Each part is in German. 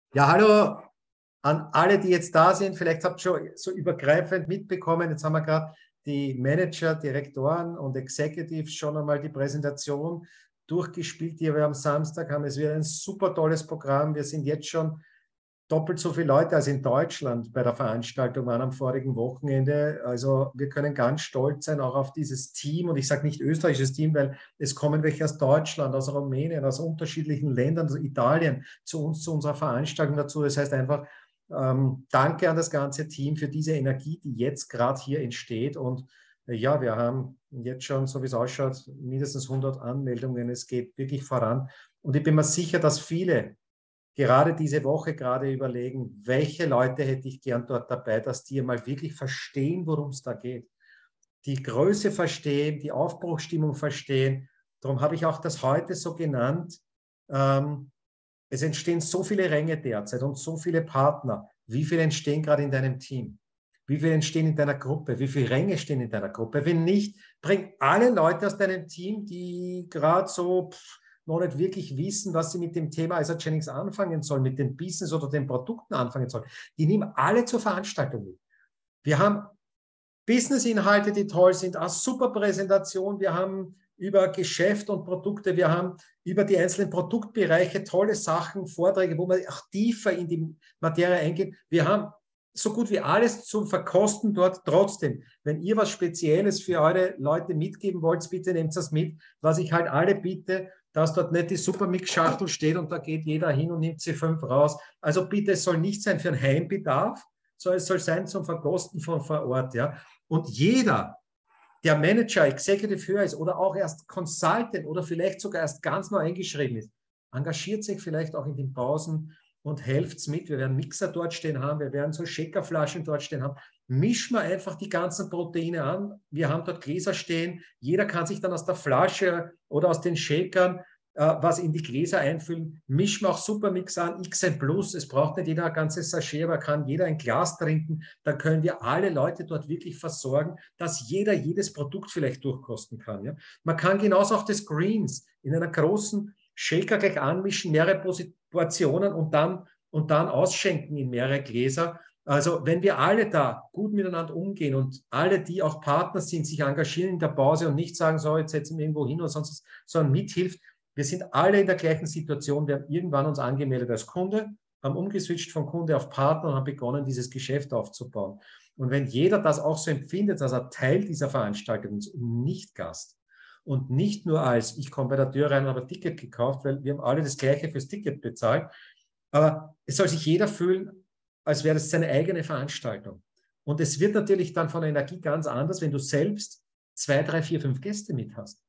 Ja, hallo an alle, die jetzt da sind. Vielleicht habt ihr schon so übergreifend mitbekommen. Jetzt haben wir gerade die Manager, Direktoren und Executives schon einmal die Präsentation durchgespielt, die wir am Samstag haben. Es wird ein super tolles Programm. Wir sind jetzt schon doppelt so viele Leute als in Deutschland bei der Veranstaltung waren am vorigen Wochenende. Also wir können ganz stolz sein auch auf dieses Team. Und ich sage nicht österreichisches Team, weil es kommen welche aus Deutschland, aus Rumänien, aus unterschiedlichen Ländern, aus Italien zu uns, zu unserer Veranstaltung dazu. Das heißt einfach, danke an das ganze Team für diese Energie, die jetzt gerade hier entsteht. Und ja, wir haben jetzt schon, so wie es ausschaut, mindestens 100 Anmeldungen. Es geht wirklich voran. Und ich bin mir sicher, dass viele gerade diese Woche gerade überlegen, welche Leute hätte ich gern dort dabei, dass die mal wirklich verstehen, worum es da geht. Die Größe verstehen, die Aufbruchsstimmung verstehen. Darum habe ich auch das heute so genannt. Ähm, Es entstehen so viele Ränge derzeit und so viele Partner. Wie viele entstehen gerade in deinem Team? Wie viele entstehen in deiner Gruppe? Wie viele Ränge stehen in deiner Gruppe? Wenn nicht, bring alle Leute aus deinem Team, die gerade so noch nicht wirklich wissen, was sie mit dem Thema Isaac Jennings anfangen sollen, mit dem Business oder den Produkten anfangen sollen. Die nehmen alle zur Veranstaltung mit. Wir haben Business-Inhalte, die toll sind, eine super Präsentation. Wir haben über Geschäft und Produkte, wir haben über die einzelnen Produktbereiche tolle Sachen, Vorträge, wo man auch tiefer in die Materie eingeht. Wir haben so gut wie alles zum Verkosten dort. Trotzdem, wenn ihr was Spezielles für eure Leute mitgeben wollt, bitte nehmt das mit. Was ich halt alle bitte, dass dort nicht die Supermix-Schachtel steht und da geht jeder hin und nimmt sie 5 raus. Also bitte, es soll nicht sein für einen Heimbedarf, sondern es soll sein zum Verkosten von vor Ort. Ja. Und jeder, der Manager, Executive höher ist oder auch erst Consultant oder vielleicht sogar erst ganz neu eingeschrieben ist, engagiert sich vielleicht auch in den Pausen und helft mit. Wir werden Mixer dort stehen haben, wir werden so Shakerflaschen dort stehen haben. Mischen wir einfach die ganzen Proteine an. Wir haben dort Gläser stehen. Jeder kann sich dann aus der Flasche oder aus den Shakern was in die Gläser einfüllen. Mischen wir auch Supermix an, XN Plus. Es braucht nicht jeder ein ganzes Sachet, aber kann jeder ein Glas trinken. Dann können wir alle Leute dort wirklich versorgen, dass jeder jedes Produkt vielleicht durchkosten kann. Ja? Man kann genauso auch das Greens in einer großen Shaker gleich anmischen, mehrere Portionen und dann ausschenken in mehrere Gläser. Also wenn wir alle da gut miteinander umgehen und alle, die auch Partner sind, sich engagieren in der Pause und nicht sagen, so, jetzt setzen wir irgendwo hin oder sonst, sondern mithilft, wir sind alle in der gleichen Situation. Wir haben irgendwann uns angemeldet als Kunde, haben umgeswitcht von Kunde auf Partner und haben begonnen, dieses Geschäft aufzubauen. Und wenn jeder das auch so empfindet, dass er Teil dieser Veranstaltung ist und nicht Gast und nicht nur als, ich komme bei der Tür rein und habe ein Ticket gekauft, weil wir haben alle das Gleiche fürs Ticket bezahlt, aber es soll sich jeder fühlen, als wäre das seine eigene Veranstaltung. Und es wird natürlich dann von der Energie ganz anders, wenn du selbst 2, 3, 4, 5 Gäste mit hast.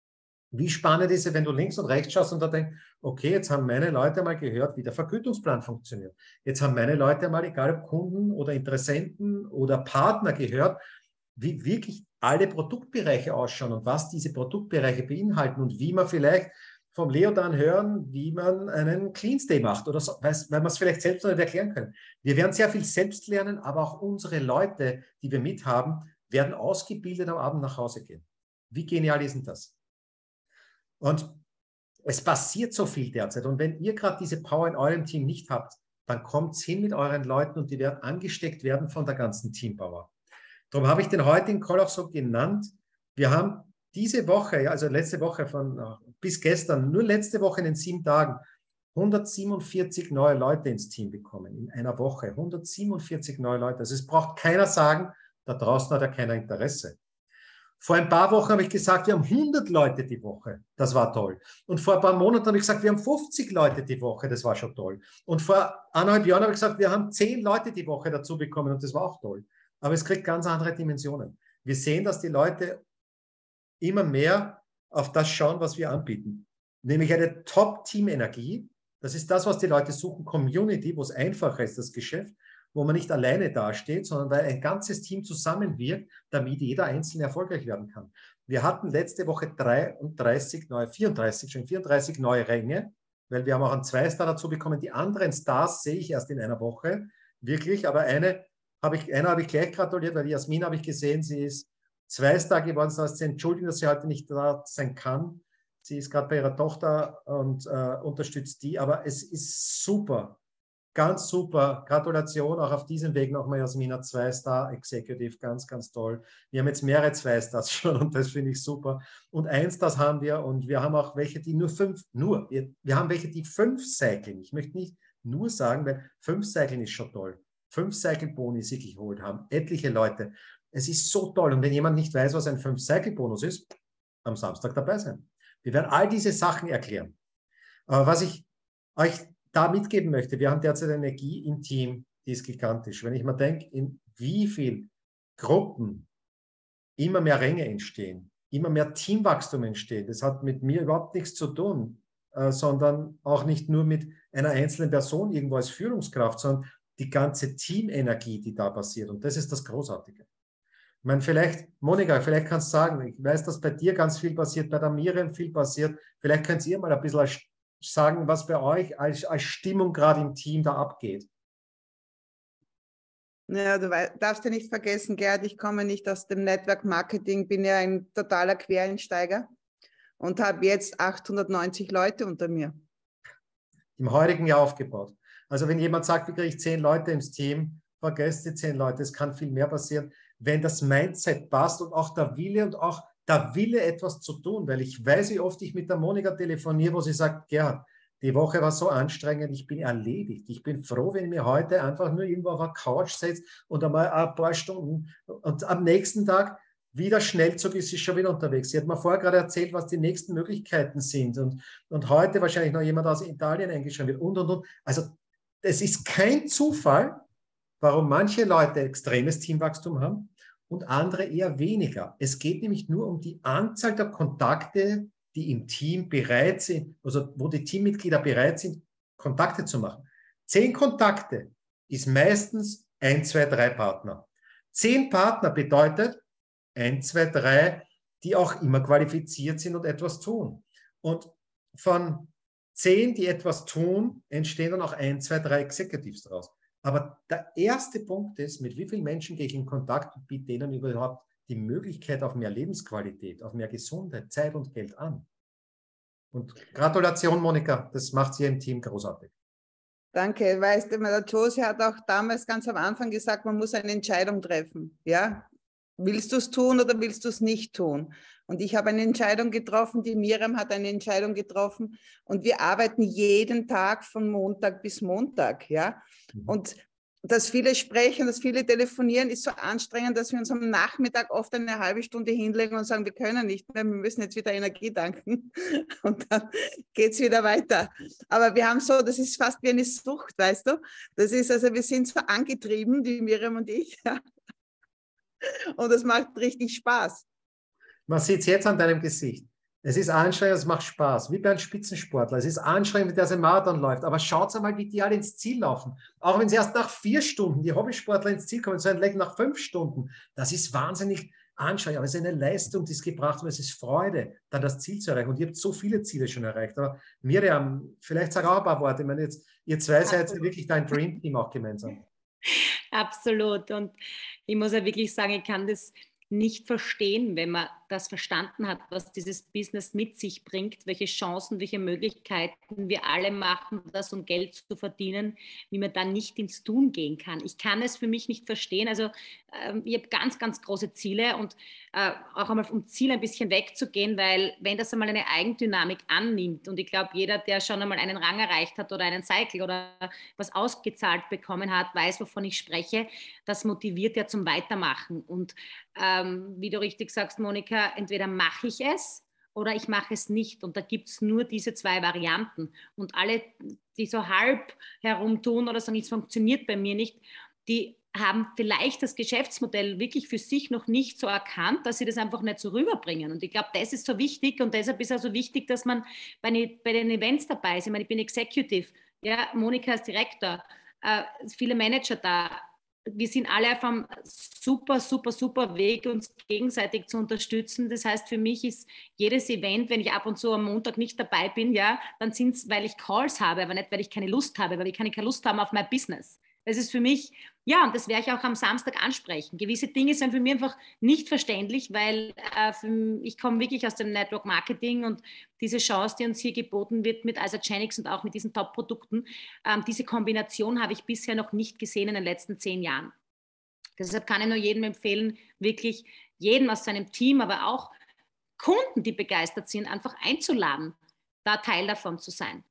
Wie spannend ist es, wenn du links und rechts schaust und da denkst, okay, jetzt haben meine Leute mal gehört, wie der Vergütungsplan funktioniert. Jetzt haben meine Leute mal, egal ob Kunden oder Interessenten oder Partner gehört, wie wirklich alle Produktbereiche ausschauen und was diese Produktbereiche beinhalten und wie man vielleicht vom Leo dann hören, wie man einen Clean Day macht oder so, weil wir es vielleicht selbst noch nicht erklären können. Wir werden sehr viel selbst lernen, aber auch unsere Leute, die wir mithaben, werden ausgebildet am Abend nach Hause gehen. Wie genial ist denn das? Und es passiert so viel derzeit. Und wenn ihr gerade diese Power in eurem Team nicht habt, dann kommt hin mit euren Leuten und die werden angesteckt werden von der ganzen Teampower. Darum habe ich den heutigen Call auch so genannt. Wir haben diese Woche, also letzte Woche bis gestern, nur letzte Woche in den 7 Tagen, 147 neue Leute ins Team bekommen. In einer Woche. 147 neue Leute. Also es braucht keiner sagen, da draußen hat ja keiner Interesse. Vor ein paar Wochen habe ich gesagt, wir haben 100 Leute die Woche. Das war toll. Und vor ein paar Monaten habe ich gesagt, wir haben 50 Leute die Woche. Das war schon toll. Und vor 1,5 Jahren habe ich gesagt, wir haben 10 Leute die Woche dazu bekommen. Und das war auch toll. Aber es kriegt ganz andere Dimensionen. Wir sehen, dass die Leute immer mehr auf das schauen, was wir anbieten. Nämlich eine Top-Team-Energie. Das ist das, was die Leute suchen. Community, wo es einfacher ist, das Geschäft, wo man nicht alleine dasteht, sondern weil ein ganzes Team zusammenwirkt, damit jeder Einzelne erfolgreich werden kann. Wir hatten letzte Woche 34 neue Ränge, weil wir haben auch einen 2-Star dazu bekommen. Die anderen Stars sehe ich erst in einer Woche, wirklich, aber einer habe ich gleich gratuliert, weil die Jasmin habe ich gesehen, sie ist 2-Star geworden, das heißt, sie entschuldigt, dass sie heute nicht da sein kann. Sie ist gerade bei ihrer Tochter und unterstützt die, aber es ist super, ganz super. Gratulation auch auf diesem Weg nochmal, Jasmina, 2-Star Executive, ganz, ganz toll. Wir haben jetzt mehrere 2-Stars schon und das finde ich super. Und 1-Stars haben wir und wir haben auch welche, die wir haben welche, die 5 cyclen. Ich möchte nicht nur sagen, weil 5 cyclen ist schon toll. 5 Cycle-Boni sich geholt haben, etliche Leute. Es ist so toll. Und wenn jemand nicht weiß, was ein 5-Cycle-Bonus ist, am Samstag dabei sein. Wir werden all diese Sachen erklären. Aber was ich euch da mitgeben möchte, wir haben derzeit eine Energie im Team, die ist gigantisch. Wenn ich mal denke, in wie vielen Gruppen immer mehr Ränge entstehen, immer mehr Teamwachstum entsteht, das hat mit mir überhaupt nichts zu tun, sondern auch nicht nur mit einer einzelnen Person irgendwo als Führungskraft, sondern die ganze Teamenergie, die da passiert. Und das ist das Großartige. Ich meine, vielleicht, Monika, vielleicht kannst du sagen, ich weiß, dass bei dir ganz viel passiert, bei der Miriam viel passiert. Vielleicht könnt ihr mal ein bisschen sagen, was bei euch als Stimmung gerade im Team da abgeht. Ja, du darfst ja nicht vergessen, Gerd, ich komme nicht aus dem Network Marketing, bin ja ein totaler Quereinsteiger und habe jetzt 890 Leute unter mir. Im heurigen Jahr aufgebaut. Also wenn jemand sagt, wie kriege ich 10 Leute ins Team, vergesst die 10 Leute, es kann viel mehr passieren, wenn das Mindset passt und auch der Wille, etwas zu tun, weil ich weiß, wie oft ich mit der Monika telefoniere, wo sie sagt, Gerhard, die Woche war so anstrengend, ich bin erledigt. Ich bin froh, wenn ich mir heute einfach nur irgendwo auf der Couch setze und einmal ein paar Stunden und am nächsten Tag wieder Schnellzug ist, ist schon wieder unterwegs. Sie hat mir vorher gerade erzählt, was die nächsten Möglichkeiten sind und heute wahrscheinlich noch jemand aus Italien eingeschrieben wird und. Also es ist kein Zufall, warum manche Leute extremes Teamwachstum haben und andere eher weniger. Es geht nämlich nur um die Anzahl der Kontakte, die im Team bereit sind, also wo die Teammitglieder bereit sind, Kontakte zu machen. 10 Kontakte ist meistens 1, 2, 3 Partner. 10 Partner bedeutet 1, 2, 3, die auch immer qualifiziert sind und etwas tun. Und von 10, die etwas tun, entstehen dann auch 1, 2, 3 Executives daraus. Aber der erste Punkt ist, mit wie vielen Menschen gehe ich in Kontakt und biete denen überhaupt die Möglichkeit auf mehr Lebensqualität, auf mehr Gesundheit, Zeit und Geld an. Und Gratulation, Monika, das macht sie im Team großartig. Danke. Weißt du, der Josie hat auch damals ganz am Anfang gesagt, man muss eine Entscheidung treffen. Ja? Willst du es tun oder willst du es nicht tun? Und ich habe eine Entscheidung getroffen, die Miriam hat eine Entscheidung getroffen und wir arbeiten jeden Tag von Montag bis Montag. Ja? Und dass viele sprechen, dass viele telefonieren, ist so anstrengend, dass wir uns am Nachmittag oft eine halbe Stunde hinlegen und sagen, wir können nicht mehr, wir müssen jetzt wieder Energie tanken und dann geht es wieder weiter. Aber wir haben so, das ist fast wie eine Sucht, weißt du? Das ist also, wir sind so angetrieben, die Miriam und ich, ja. Und es macht richtig Spaß. Man sieht es jetzt an deinem Gesicht. Es ist anstrengend, es macht Spaß, wie bei einem Spitzensportler. Es ist anstrengend, wenn der sein Marathon läuft. Aber schaut einmal, wie die alle ins Ziel laufen. Auch wenn sie erst nach 4 Stunden, die Hobbysportler ins Ziel kommen, so ein Leck nach 5 Stunden. Das ist wahnsinnig anstrengend. Aber es ist eine Leistung, die ist gebracht und es ist Freude, dann das Ziel zu erreichen. Und ihr habt so viele Ziele schon erreicht. Aber Miriam, vielleicht sag auch ein paar Worte. Ich meine, jetzt, ihr zwei seid wirklich dein Dream-Team auch gemeinsam. Absolut. Und ich muss ja wirklich sagen, ich kann das nicht verstehen, wenn man das verstanden hat, was dieses Business mit sich bringt, welche Chancen, welche Möglichkeiten wir alle machen, das um Geld zu verdienen, wie man dann nicht ins Tun gehen kann. Ich kann es für mich nicht verstehen. Also ich habe ganz, ganz große Ziele und auch einmal vom Ziel ein bisschen wegzugehen, weil wenn das einmal eine Eigendynamik annimmt und ich glaube, jeder, der schon einmal einen Rang erreicht hat oder einen Cycle oder was ausgezahlt bekommen hat, weiß, wovon ich spreche, das motiviert ja zum Weitermachen. Und wie du richtig sagst, Monika, entweder mache ich es oder ich mache es nicht. Und da gibt es nur diese 2 Varianten. Und alle, die so halb herumtun oder sagen, es funktioniert bei mir nicht, die haben vielleicht das Geschäftsmodell wirklich für sich noch nicht so erkannt, dass sie das einfach nicht so rüberbringen. Und ich glaube, das ist so wichtig und deshalb ist es auch so wichtig, dass man bei den Events dabei ist. Ich meine, ich bin Executive, ja, Monika ist Direktor, viele Manager da. Wir sind alle auf einem super, super, super Weg, uns gegenseitig zu unterstützen. Das heißt, für mich ist jedes Event, wenn ich ab und zu am Montag nicht dabei bin, ja, dann sind es, weil ich Calls habe, aber nicht, weil ich keine Lust habe, weil ich keine Lust habe auf mein Business. Das ist für mich, ja, und das werde ich auch am Samstag ansprechen. Gewisse Dinge sind für mich einfach nicht verständlich, weil ich komme wirklich aus dem Network Marketing und diese Chance, die uns hier geboten wird mit Isagenix und auch mit diesen Top-Produkten, diese Kombination habe ich bisher noch nicht gesehen in den letzten 10 Jahren. Deshalb kann ich nur jedem empfehlen, wirklich jeden aus seinem Team, aber auch Kunden, die begeistert sind, einfach einzuladen, da Teil davon zu sein.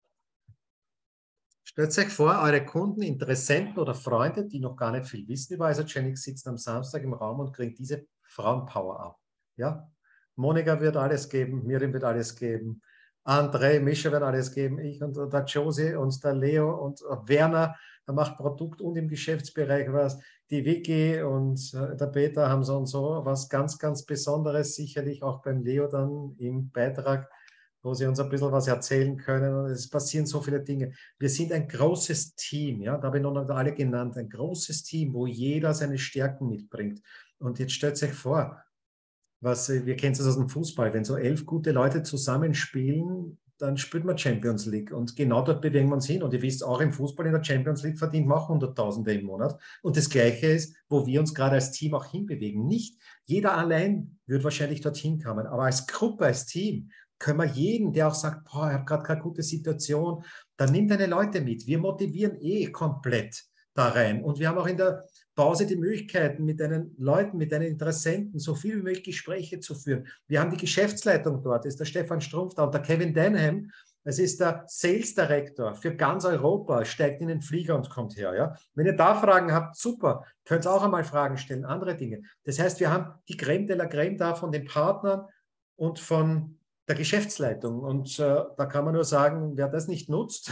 Stellt euch vor, eure Kunden, Interessenten oder Freunde, die noch gar nicht viel wissen über Isagenix, sitzen am Samstag im Raum und kriegen diese Frauenpower ab. Ja? Monika wird alles geben, Miriam wird alles geben, André, Mischa wird alles geben, ich und der Josie und der Leo und Werner, der macht Produkt und im Geschäftsbereich was. Die Vicky und der Peter haben so und so was ganz, ganz Besonderes, sicherlich auch beim Leo dann im Beitrag, wo sie uns ein bisschen was erzählen können. Und es passieren so viele Dinge. Wir sind ein großes Team, ja, da habe ich noch nicht alle genannt, ein großes Team, wo jeder seine Stärken mitbringt. Und jetzt stellt euch vor, wir kennen es aus dem Fußball, wenn so 11 gute Leute zusammenspielen, dann spielt man Champions League. Und genau dort bewegen wir uns hin. Und ihr wisst auch, im Fußball in der Champions League verdient man auch Hunderttausende im Monat. Und das Gleiche ist, wo wir uns gerade als Team auch hinbewegen. Nicht jeder allein wird wahrscheinlich dorthin kommen, aber als Gruppe, als Team können wir jeden, der auch sagt, boah, ich habe gerade keine gute Situation, dann nimm deine Leute mit. Wir motivieren komplett da rein. Und wir haben auch in der Pause die Möglichkeiten, mit deinen Leuten, mit deinen Interessenten so viel wie möglich Gespräche zu führen. Wir haben die Geschäftsleitung dort, das ist der Stefan Strumpf da und der Kevin Denham, das ist der Sales Director für ganz Europa, steigt in den Flieger und kommt her. Ja? Wenn ihr da Fragen habt, super, könnt ihr auch einmal Fragen stellen, andere Dinge. Das heißt, wir haben die Crème de la Crème da von den Partnern und von der Geschäftsleitung. Und da kann man nur sagen, wer das nicht nutzt,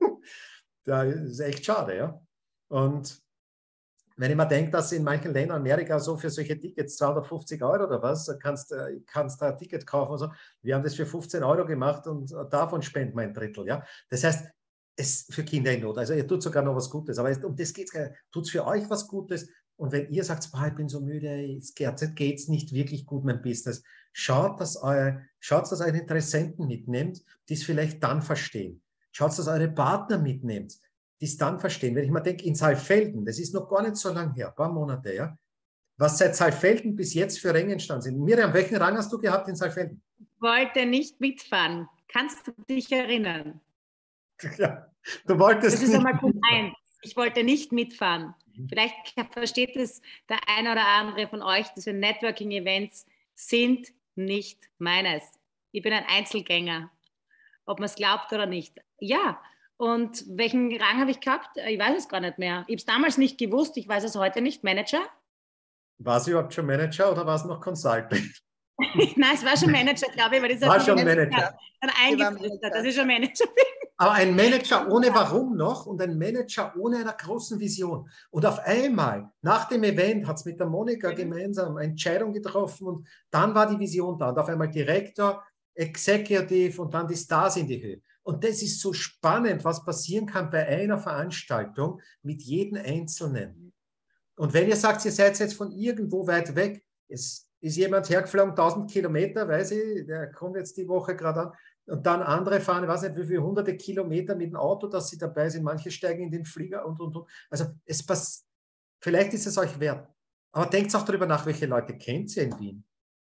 da ist echt schade. Ja? Und wenn ich mir denke, dass in manchen Ländern, Amerika, so für solche Tickets 250 € oder was, kannst da ein Ticket kaufen. Und so. Wir haben das für 15 € gemacht und davon spenden wir ein Drittel. Ja? Das heißt, es für Kinder in Not. Also ihr tut sogar noch was Gutes. Aber um das geht es. Tut es für euch was Gutes. Und wenn ihr sagt, ich bin so müde, jetzt geht es nicht wirklich gut, mein Business, schaut, dass eure Interessenten mitnehmt, die es vielleicht dann verstehen. Schaut, dass eure Partner mitnehmt, die es dann verstehen. Wenn ich mal denke, in Saalfelden, das ist noch gar nicht so lange her, ein paar Monate, ja, was seit Saalfelden bis jetzt für Ränge entstanden sind. Miriam, welchen Rang hast du gehabt in Saalfelden? Ich wollte nicht mitfahren. Kannst du dich erinnern? Ja, du wolltest das ist einmal Punkt 1. Ich wollte nicht mitfahren. Vielleicht versteht es der eine oder andere von euch, diese Networking-Events sind nicht meines. Ich bin ein Einzelgänger, ob man es glaubt oder nicht. Ja, und welchen Rang habe ich gehabt? Ich weiß es gar nicht mehr. Ich habe es damals nicht gewusst, ich weiß es heute nicht. Manager? War es überhaupt schon Manager oder war es noch Consultant? Nein, es war schon Manager, glaube ich, weil das war schon Manager. Dann eingeflüstert, dass ich schon Manager bin. Aber ein Manager ohne Warum noch und ein Manager ohne einer großen Vision. Und auf einmal, nach dem Event, hat es mit der Monika gemeinsam eine Entscheidung getroffen und dann war die Vision da. Und auf einmal Direktor, Executive und dann die Stars in die Höhe. Und das ist so spannend, was passieren kann bei einer Veranstaltung mit jedem Einzelnen. Und wenn ihr sagt, ihr seid jetzt von irgendwo weit weg, es ist jemand hergeflogen, 1000 Kilometer, weiß ich, der kommt jetzt die Woche gerade an, und dann andere fahren, ich weiß nicht, wie viele hunderte Kilometer mit dem Auto, dass sie dabei sind, manche steigen in den Flieger und. Also vielleicht ist es euch wert. Aber denkt auch darüber nach, welche Leute kennt ihr in Wien,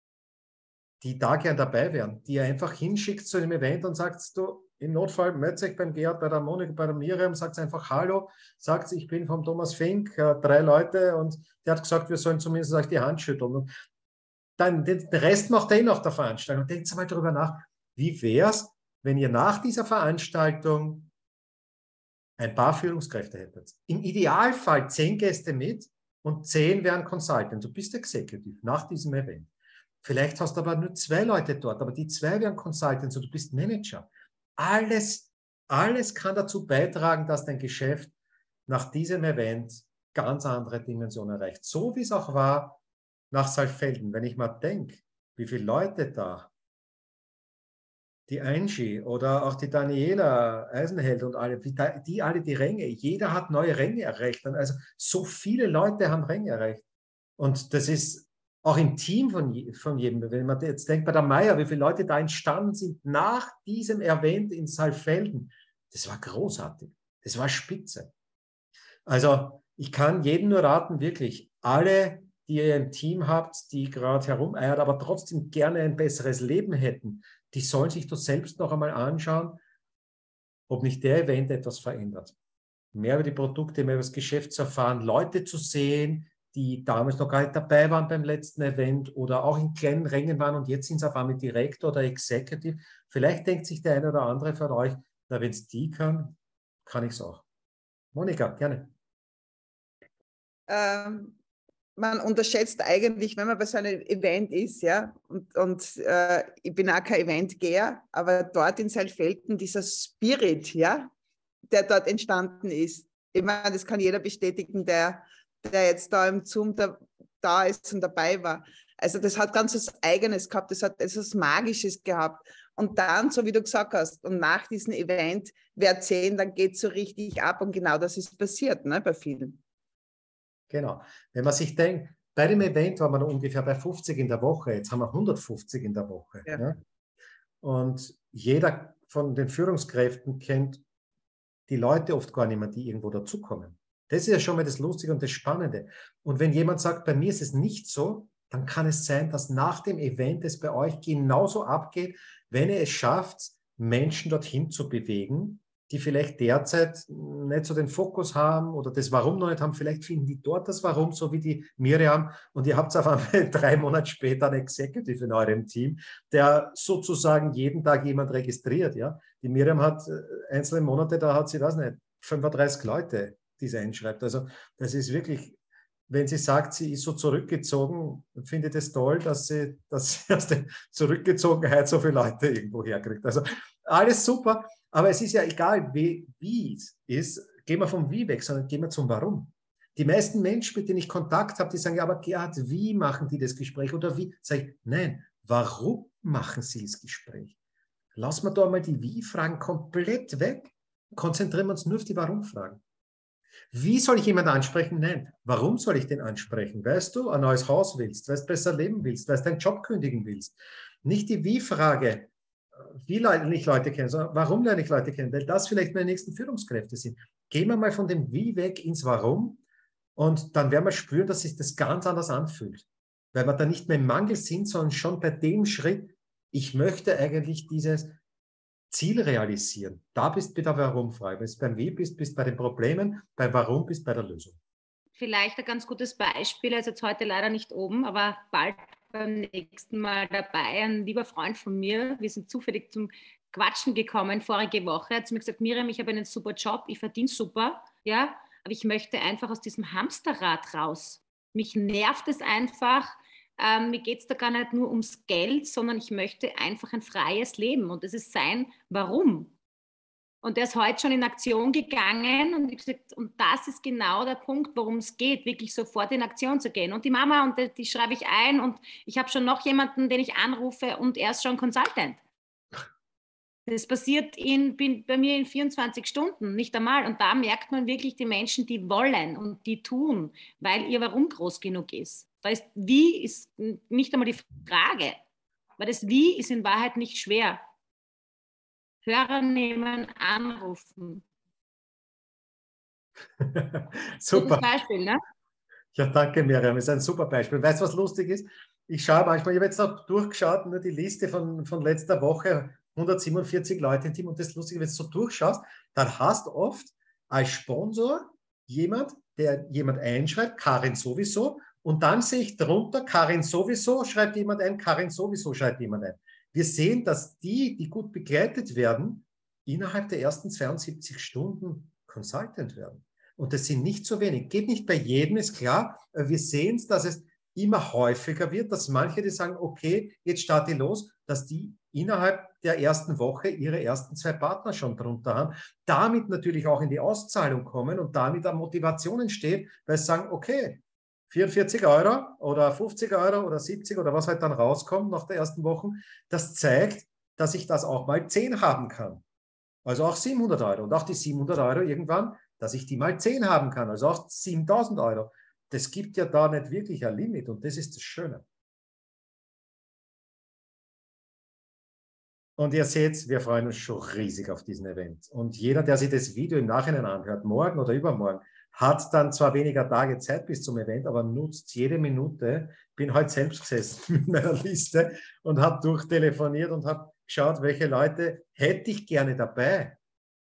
die da gern dabei wären, die ihr einfach hinschickt zu dem Event und sagt, du, im Notfall meldet euch beim Gerhard, bei der Monika, bei der Miriam, sagt einfach Hallo, sagt, ich bin vom Thomas Fink, 3 Leute und der hat gesagt, wir sollen zumindest euch die Hand schütteln. Und dann den Rest macht er nach der Veranstaltung. Denkt mal darüber nach, wie wäre es, wenn ihr nach dieser Veranstaltung ein paar Führungskräfte hättet. Im Idealfall 10 Gäste mit und 10 wären Consultant. Du bist Executive nach diesem Event. Vielleicht hast du aber nur 2 Leute dort, aber die 2 wären Consultants und du bist Manager. Alles kann dazu beitragen, dass dein Geschäft nach diesem Event ganz andere Dimensionen erreicht. So wie es auch war nach Saalfelden. Wenn ich mal denke, wie viele Leute da, die Angie oder auch die Daniela Eisenheld und alle, die alle die Ränge, jeder hat neue Ränge erreicht. Also so viele Leute haben Ränge erreicht. Und das ist auch im Team von jedem. Wenn man jetzt denkt bei der Meier, wie viele Leute da entstanden sind nach diesem Event in Saalfelden, das war großartig. Das war spitze. Also ich kann jedem nur raten, wirklich, alle, die ihr im Team habt, die gerade herumeiern, aber trotzdem gerne ein besseres Leben hätten, die sollen sich das selbst noch einmal anschauen, ob nicht der Event etwas verändert. Mehr über die Produkte, mehr über das Geschäft zu erfahren, Leute zu sehen, die damals noch gar nicht dabei waren beim letzten Event oder auch in kleinen Rängen waren und jetzt sind sie auf einmal Direktor oder Executive. Vielleicht denkt sich der eine oder andere von euch, na, wenn es die kann, kann ich es auch. Monika, gerne. Man unterschätzt eigentlich, wenn man bei so einem Event ist, ja, und ich bin auch kein Eventgeher, aber dort in Saalfelden dieser Spirit, ja, der dort entstanden ist. Ich meine, das kann jeder bestätigen, der jetzt da im Zoom da ist und dabei war. Also das hat ganz was Eigenes gehabt, das hat etwas Magisches gehabt. Und dann, so wie du gesagt hast, und nach diesem Event, wer 10, dann geht es so richtig ab und genau das ist passiert, ne, bei vielen. Genau. Wenn man sich denkt, bei dem Event war man ungefähr bei 50 in der Woche, jetzt haben wir 150 in der Woche. Ja. Ja? Und jeder von den Führungskräften kennt die Leute oft gar nicht mehr, die irgendwo dazukommen. Das ist ja schon mal das Lustige und das Spannende. Und wenn jemand sagt, bei mir ist es nicht so, dann kann es sein, dass nach dem Event es bei euch genauso abgeht, wenn ihr es schafft, Menschen dorthin zu bewegen, die vielleicht derzeit nicht so den Fokus haben oder das Warum noch nicht haben. Vielleicht finden die dort das Warum, so wie die Miriam. Und ihr habt auf einmal 3 Monate später einen Executive in eurem Team, der sozusagen jeden Tag jemand registriert. Ja? Die Miriam hat einzelne Monate, da hat sie, weiß nicht, 35 Leute, die sie einschreibt. Also das ist wirklich, wenn sie sagt, sie ist so zurückgezogen, finde ich das toll, dass sie aus der Zurückgezogenheit so viele Leute irgendwo herkriegt. Also alles super, aber es ist ja egal, wie es ist. Gehen wir vom Wie weg, sondern gehen wir zum Warum. Die meisten Menschen, mit denen ich Kontakt habe, die sagen, ja, aber Gerhard, wie machen die das Gespräch oder wie? Sag ich, nein, warum machen sie das Gespräch? Lassen wir da mal die Wie-Fragen komplett weg. Konzentrieren wir uns nur auf die Warum-Fragen. Wie soll ich jemanden ansprechen? Nein. Warum soll ich den ansprechen? Weil du ein neues Haus willst, weil du besser leben willst, weil du deinen Job kündigen willst. Nicht die Wie-Frage, wie lerne ich Leute kennen, sondern warum lerne ich Leute kennen? Weil das vielleicht meine nächsten Führungskräfte sind. Gehen wir mal von dem Wie weg ins Warum und dann werden wir spüren, dass sich das ganz anders anfühlt. Weil wir da nicht mehr im Mangel sind, sondern schon bei dem Schritt, ich möchte eigentlich dieses Ziel realisieren. Da bist du bei der Warum-Frage. Wenn du beim Wie bist, bist du bei den Problemen, beim Warum bist du bei der Lösung. Vielleicht ein ganz gutes Beispiel, also jetzt heute leider nicht oben, aber bald beim nächsten Mal dabei. Ein lieber Freund von mir, wir sind zufällig zum Quatschen gekommen vorige Woche, hat zu mir gesagt, Miriam, ich habe einen super Job, ich verdiene super, ja, aber ich möchte einfach aus diesem Hamsterrad raus. Mich nervt es einfach, mir geht es da gar nicht nur ums Geld, sondern ich möchte einfach ein freies Leben und das ist sein Warum. Und der ist heute schon in Aktion gegangen und ich gesagt, und das ist genau der Punkt, worum es geht, wirklich sofort in Aktion zu gehen. Und die Mama, und die schreibe ich ein und ich habe schon noch jemanden, den ich anrufe und er ist schon Consultant. Das passiert bei mir in 24 Stunden, nicht einmal. Und da merkt man wirklich die Menschen, die wollen und die tun, weil ihr Warum groß genug ist. Da ist Wie ist nicht einmal die Frage, weil das Wie ist in Wahrheit nicht schwer. Hörer nehmen, anrufen. Super. Gutes Beispiel, ne? Ja, danke, Miriam. Das ist ein super Beispiel. Weißt du, was lustig ist? Ich schaue manchmal, ich habe jetzt noch durchgeschaut, nur die Liste von letzter Woche, 147 Leute im Team. Und das Lustige, wenn du so durchschaust, dann hast du oft als Sponsor jemand, der jemand einschreibt, Karin sowieso. Und dann sehe ich drunter, Karin sowieso schreibt jemand ein, Karin sowieso schreibt jemand ein. Wir sehen, dass die gut begleitet werden, innerhalb der ersten 72 Stunden Consultant werden. Und das sind nicht so wenig. Geht nicht bei jedem, ist klar. Wir sehen es, dass es immer häufiger wird, dass manche, die sagen, okay, jetzt starte ich los, dass die innerhalb der ersten Woche ihre ersten 2 Partner schon drunter haben, damit natürlich auch in die Auszahlung kommen und damit eine Motivation entsteht, weil sie sagen, okay, 44 Euro oder 50 Euro oder 70 oder was halt dann rauskommt nach der ersten Woche, das zeigt, dass ich das auch mal 10 haben kann. Also auch 700 Euro. Und auch die 700 Euro irgendwann, dass ich die mal 10 haben kann. Also auch 7.000 Euro. Das gibt ja da nicht wirklich ein Limit. Und das ist das Schöne. Und ihr seht, wir freuen uns schon riesig auf diesen Event. Und jeder, der sich das Video im Nachhinein anhört, morgen oder übermorgen, hat dann zwar weniger Tage Zeit bis zum Event, aber nutzt jede Minute. Bin heute selbst gesessen mit meiner Liste und habe durchtelefoniert und habe geschaut, welche Leute hätte ich gerne dabei.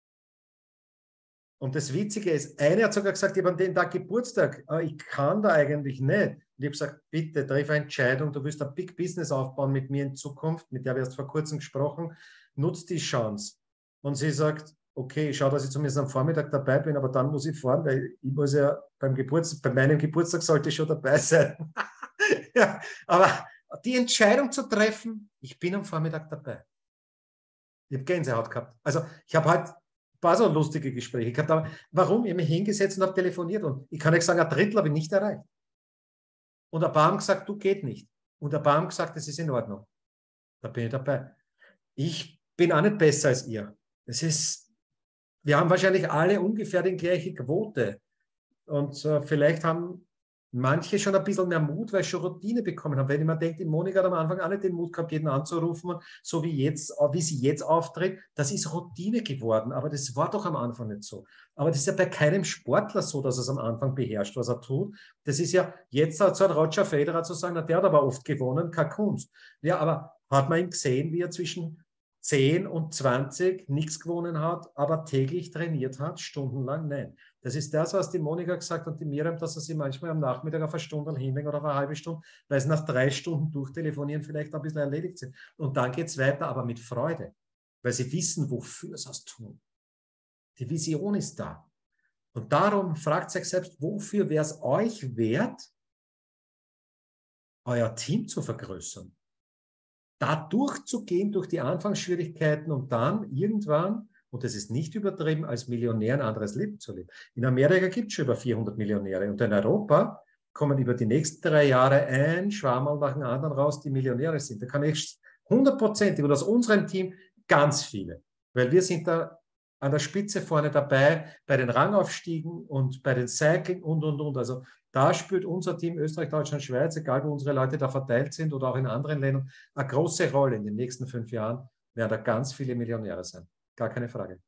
Und das Witzige ist, eine hat sogar gesagt, ich habe an den Tag Geburtstag, aber ich kann da eigentlich nicht. Und ich habe gesagt, bitte triff eine Entscheidung, du willst ein Big Business aufbauen mit mir in Zukunft, mit der wir erst vor kurzem gesprochen, nutzt die Chance. Und sie sagt, okay, ich schaue, dass ich zumindest am Vormittag dabei bin, aber dann muss ich fahren, weil ich muss ja bei meinem Geburtstag sollte ich schon dabei sein. Ja, aber die Entscheidung zu treffen, ich bin am Vormittag dabei. Ich habe Gänsehaut gehabt. Also ich habe halt ein paar so lustige Gespräche gehabt, aber warum? Ich habe mich hingesetzt und habe telefoniert und ich kann nicht sagen, ein Drittel habe ich nicht erreicht. Und ein paar haben gesagt, du, geht nicht. Und ein paar haben gesagt, das ist in Ordnung. Da bin ich dabei. Ich bin auch nicht besser als ihr. Wir haben wahrscheinlich alle ungefähr die gleiche Quote. Und vielleicht haben manche schon ein bisschen mehr Mut, weil sie schon Routine bekommen haben. Wenn ich mir denke, die Monika hat am Anfang auch nicht den Mut gehabt, jeden anzurufen, so wie sie jetzt auftritt, das ist Routine geworden. Aber das war doch am Anfang nicht so. Aber das ist ja bei keinem Sportler so, dass er es am Anfang beherrscht, was er tut. Das ist ja jetzt so ein Roger Federer zu sagen, na, der hat aber oft gewonnen, keine Kunst. Ja, aber hat man ihn gesehen, wie er zwischen 10 und 20 nichts gewonnen hat, aber täglich trainiert hat, stundenlang? Nein. Das ist das, was die Monika gesagt hat und die Miriam, dass er sie manchmal am Nachmittag auf eine Stunde hinlegen oder auf eine halbe Stunde, weil sie nach 3 Stunden durchtelefonieren vielleicht ein bisschen erledigt sind. Und dann geht es weiter, aber mit Freude, weil sie wissen, wofür sie es tun. Die Vision ist da. Und darum fragt euch selbst, wofür wäre es euch wert, euer Team zu vergrößern? Da durchzugehen durch die Anfangsschwierigkeiten und dann irgendwann, und das ist nicht übertrieben, als Millionär ein anderes Leben zu leben. In Amerika gibt es schon über 400 Millionäre und in Europa kommen über die nächsten 3 Jahre ein Schwammerl nach dem anderen raus, die Millionäre sind. Da kann ich 100%, und aus unserem Team ganz viele, weil wir sind da an der Spitze vorne dabei bei den Rangaufstiegen und bei den Cycling und. Also da spielt unser Team Österreich, Deutschland, Schweiz, egal wo unsere Leute da verteilt sind oder auch in anderen Ländern, eine große Rolle. In den nächsten 5 Jahren werden da ganz viele Millionäre sein. Gar keine Frage.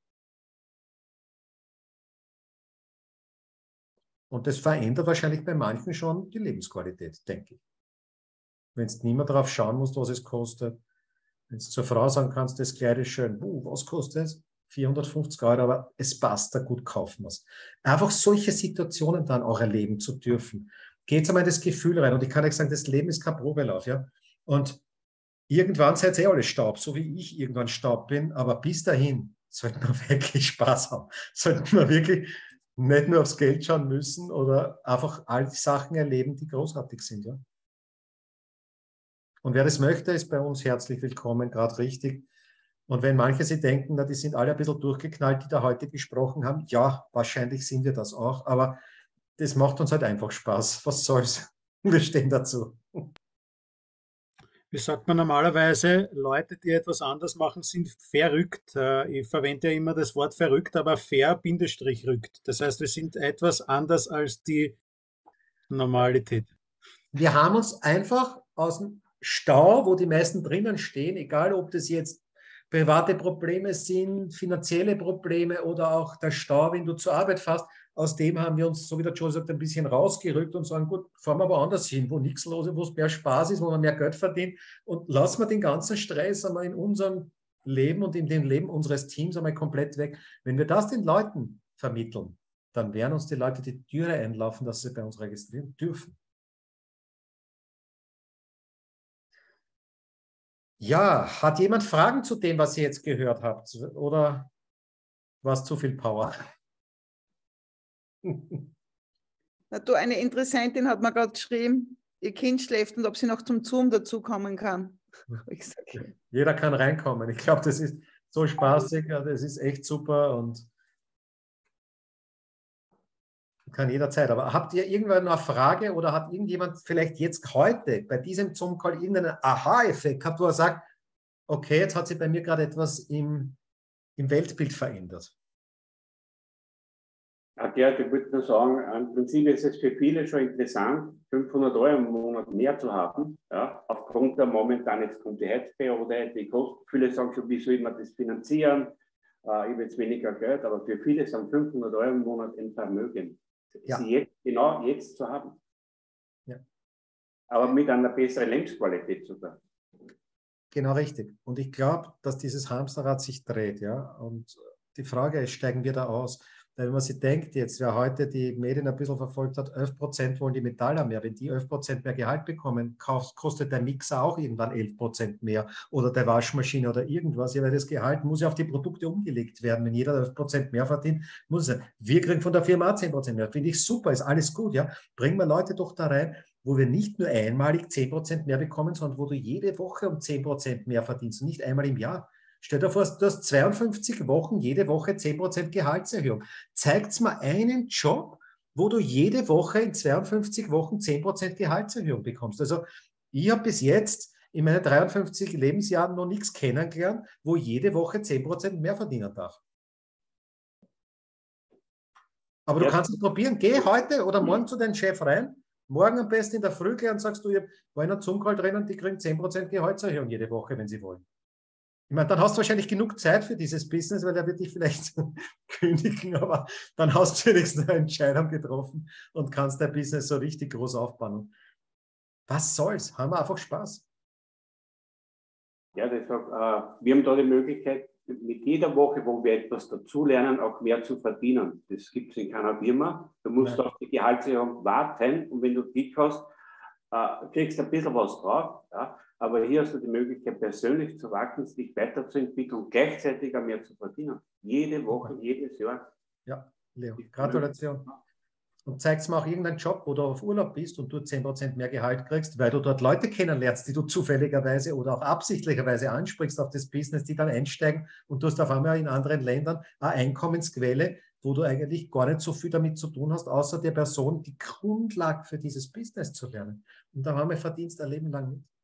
Und das verändert wahrscheinlich bei manchen schon die Lebensqualität, denke ich. Wenn du nicht mehr darauf schauen musst, was es kostet. Wenn du zur Frau sagen kannst, das Kleid ist schön, was kostet es? 450 €, aber es passt, da gut kaufen wir es. Einfach solche Situationen dann auch erleben zu dürfen. Geht einmal in das Gefühl rein. Und ich kann euch sagen, das Leben ist kein Probelauf. Ja? Und irgendwann seid ihr alle Staub, so wie ich irgendwann Staub bin. Aber bis dahin sollten wir wirklich Spaß haben. Sollten wir wirklich nicht nur aufs Geld schauen müssen oder einfach all die Sachen erleben, die großartig sind. Ja? Und wer das möchte, ist bei uns herzlich willkommen, gerade richtig. Und wenn manche sich denken, na, die sind alle ein bisschen durchgeknallt, die da heute gesprochen haben, ja, wahrscheinlich sind wir das auch, aber das macht uns halt einfach Spaß. Was soll's? Wir stehen dazu. Wie sagt man normalerweise, Leute, die etwas anders machen, sind verrückt. Ich verwende ja immer das Wort verrückt, aber fair-rückt. Das heißt, wir sind etwas anders als die Normalität. Wir haben uns einfach aus dem Stau, wo die meisten drinnen stehen, egal ob das jetzt private Probleme sind, finanzielle Probleme oder auch der Stau, wenn du zur Arbeit fährst, aus dem haben wir uns, so wie der Joe sagt, ein bisschen rausgerückt und sagen, gut, fahren wir woanders hin, wo nichts los ist, wo es mehr Spaß ist, wo man mehr Geld verdient und lassen wir den ganzen Stress einmal in unserem Leben und in dem Leben unseres Teams einmal komplett weg. Wenn wir das den Leuten vermitteln, dann werden uns die Leute die Türe einlaufen, dass sie bei uns registrieren dürfen. Ja, hat jemand Fragen zu dem, was ihr jetzt gehört habt? Oder war es zu viel Power? Na, du, eine Interessentin hat mir gerade geschrieben, ihr Kind schläft und ob sie noch zum Zoom dazukommen kann. Jeder kann reinkommen. Ich glaube, das ist so spaßig, das ist echt super und kann jederzeit. Aber habt ihr irgendwann eine Frage oder hat irgendjemand vielleicht jetzt heute bei diesem Zoom-Call irgendeinen Aha-Effekt gehabt, wo er sagt, okay, jetzt hat sich bei mir gerade etwas im Weltbild verändert? Ja, Gerd, ich würde nur sagen, im Prinzip ist es für viele schon interessant, 500 € im Monat mehr zu haben, ja, aufgrund der momentan jetzt kommt die Heizperiode, die Kosten. Viele sagen schon, wie soll man das finanzieren? Ich habe jetzt weniger Geld, aber für viele sind 500 € im Monat ein Vermögen. Ja. sie jetzt, genau jetzt zu haben. Ja. Aber mit einer besseren Lebensqualität sogar. Genau richtig. Und ich glaube, dass dieses Hamsterrad sich dreht. Ja? Und die Frage ist, steigen wir da aus? Weil wenn man sich denkt, jetzt, wer heute die Medien ein bisschen verfolgt hat, 11% wollen die Metaller mehr. Wenn die 11% mehr Gehalt bekommen, kostet der Mixer auch irgendwann 11% mehr oder der Waschmaschine oder irgendwas. Ja, weil das Gehalt muss ja auf die Produkte umgelegt werden. Wenn jeder 11% mehr verdient, muss es sein. Wir kriegen von der Firma auch 10% mehr. Finde ich super, ist alles gut. Ja? Bringen wir Leute doch da rein, wo wir nicht nur einmalig 10% mehr bekommen, sondern wo du jede Woche um 10% mehr verdienst und nicht einmal im Jahr. Stell dir vor, du hast 52 Wochen, jede Woche 10% Gehaltserhöhung. Zeigt mir einen Job, wo du jede Woche in 52 Wochen 10% Gehaltserhöhung bekommst. Also ich habe bis jetzt in meinen 53 Lebensjahren noch nichts kennengelernt, wo jede Woche 10% mehr verdienen darf. Aber du kannst es probieren. Geh heute oder morgen zu deinem Chef rein. Morgen am besten in der Früh gleich und sagst du, ich war in einer Zoom-Call drin und die kriegen 10% Gehaltserhöhung jede Woche, wenn sie wollen. Ich meine, dann hast du wahrscheinlich genug Zeit für dieses Business, weil der wird dich vielleicht kündigen, aber dann hast du wenigstens eine Entscheidung getroffen und kannst dein Business so richtig groß aufbauen. Was soll's? Haben wir einfach Spaß. Ja, deshalb, wir haben da die Möglichkeit, mit jeder Woche, wo wir etwas dazulernen, auch mehr zu verdienen. Das gibt es in keiner Firma. Du musst auf die Gehaltserhöhung warten und wenn du Glück hast, kriegst du ein bisschen was drauf. Ja? Aber hier hast du die Möglichkeit, persönlich zu wachsen, dich weiterzuentwickeln und gleichzeitig auch mehr zu verdienen. Jede Woche, jedes Jahr. Ja, Leo, Gratulation. Und zeigst mir auch irgendeinen Job, wo du auf Urlaub bist und du 10% mehr Gehalt kriegst, weil du dort Leute kennenlernst, die du zufälligerweise oder auch absichtlicherweise ansprichst auf das Business, die dann einsteigen und du hast auf einmal in anderen Ländern eine Einkommensquelle, wo du eigentlich gar nicht so viel damit zu tun hast, außer der Person die Grundlage für dieses Business zu lernen. Und da haben wir Verdienst ein Leben lang mit.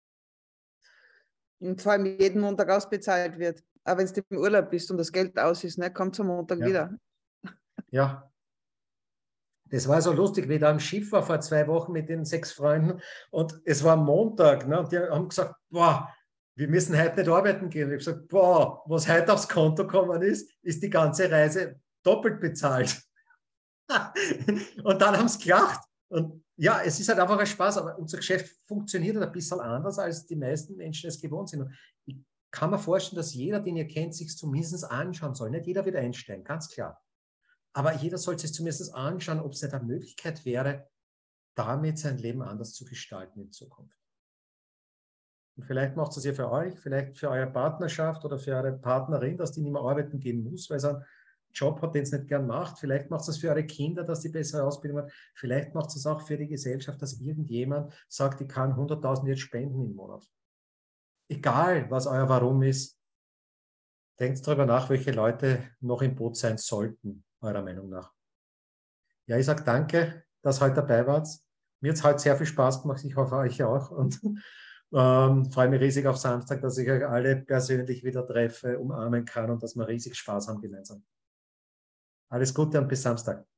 Und vor allem jeden Montag ausbezahlt wird. Aber wenn du im Urlaub bist und das Geld aus ist, ne, kommt am Montag wieder. Ja. Das war so lustig, wie ich da am Schiff war vor 2 Wochen mit den 6 Freunden und es war Montag, ne, und die haben gesagt, boah, wir müssen heute nicht arbeiten gehen. Ich habe gesagt, boah, was heute aufs Konto gekommen ist, ist die ganze Reise doppelt bezahlt. Und dann haben sie gelacht. Und ja, es ist halt einfach ein Spaß, aber unser Geschäft funktioniert ein bisschen anders, als die meisten Menschen es gewohnt sind. Und ich kann mir vorstellen, dass jeder, den ihr kennt, sich zumindest anschauen soll. Nicht jeder wird einsteigen, ganz klar. Aber jeder sollte sich zumindest anschauen, ob es nicht eine Möglichkeit wäre, damit sein Leben anders zu gestalten in Zukunft. Und vielleicht macht es ja für euch, vielleicht für eure Partnerschaft oder für eure Partnerin, dass die nicht mehr arbeiten gehen muss, weil sie einen Job hat, den es nicht gern macht. Vielleicht macht es für eure Kinder, dass die bessere Ausbildung haben. Vielleicht macht es auch für die Gesellschaft, dass irgendjemand sagt, ich kann 100.000 jetzt spenden im Monat. Egal, was euer Warum ist, denkt darüber nach, welche Leute noch im Boot sein sollten, eurer Meinung nach. Ja, ich sage danke, dass ihr heute dabei wart. Mir hat es heute sehr viel Spaß gemacht. Ich hoffe, euch auch. Und freue mich riesig auf Samstag, dass ich euch alle persönlich wieder treffe, umarmen kann und dass wir riesig Spaß haben gemeinsam. Alles Gute und bis Samstag.